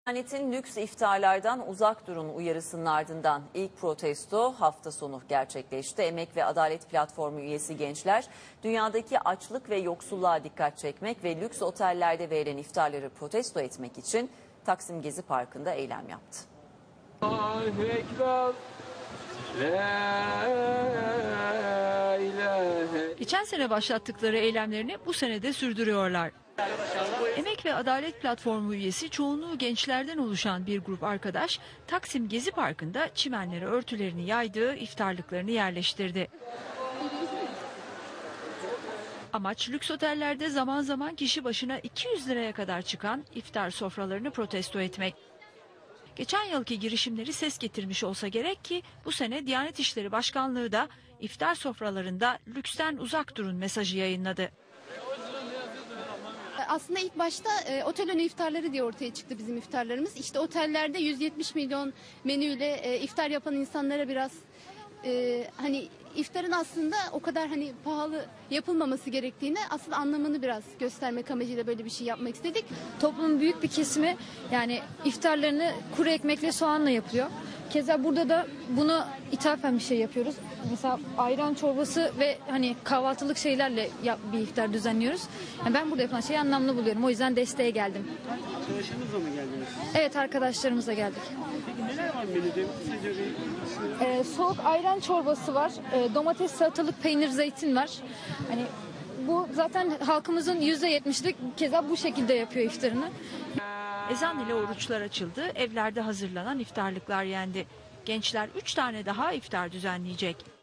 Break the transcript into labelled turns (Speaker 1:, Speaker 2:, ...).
Speaker 1: Diyanet'in lüks iftarlardan uzak durun uyarısının ardından ilk protesto hafta sonu gerçekleşti. Emek ve Adalet Platformu üyesi gençler dünyadaki açlık ve yoksulluğa dikkat çekmek ve lüks otellerde verilen iftarları protesto etmek için Taksim Gezi Parkı'nda eylem yaptı.
Speaker 2: Geçen sene başlattıkları eylemlerini bu sene de sürdürüyorlar. Emek ve Adalet Platformu üyesi çoğunluğu gençlerden oluşan bir grup arkadaş Taksim Gezi Parkı'nda çimenlere örtülerini yaydı, iftarlıklarını yerleştirdi. Amaç lüks otellerde zaman zaman kişi başına 200 liraya kadar çıkan iftar sofralarını protesto etmek. Geçen yılki girişimleri ses getirmiş olsa gerek ki bu sene Diyanet İşleri Başkanlığı da iftar sofralarında lüksten uzak durun mesajı yayınladı.
Speaker 3: Aslında ilk başta otel önü iftarları diye ortaya çıktı bizim iftarlarımız. İşte otellerde 170 milyon menüyle iftar yapan insanlara biraz hani iftarın aslında o kadar hani pahalı yapılmaması gerektiğini aslında anlamını biraz göstermek amacıyla böyle bir şey yapmak istedik.
Speaker 4: Toplumun büyük bir kesimi yani iftarlarını kuru ekmekle soğanla yapıyor. Keza burada da bunu ithafen bir şey yapıyoruz. Mesela ayran çorbası ve hani kahvaltılık şeylerle bir iftar düzenliyoruz. Yani ben burada yapılan şeyi anlamlı buluyorum. O yüzden desteğe geldim.
Speaker 5: Arkadaşlarınızla mı geldiniz?
Speaker 4: Evet, arkadaşlarımızla geldik.
Speaker 5: Peki neler var menüde?
Speaker 4: Soğuk ayran çorbası var. Domates, salatalık, peynir, zeytin var. Hani bu zaten halkımızın %70'lik keza bu şekilde yapıyor iftarını.
Speaker 2: Ezan ile oruçlar açıldı, evlerde hazırlanan iftarlıklar yendi. Gençler 3 tane daha iftar düzenleyecek.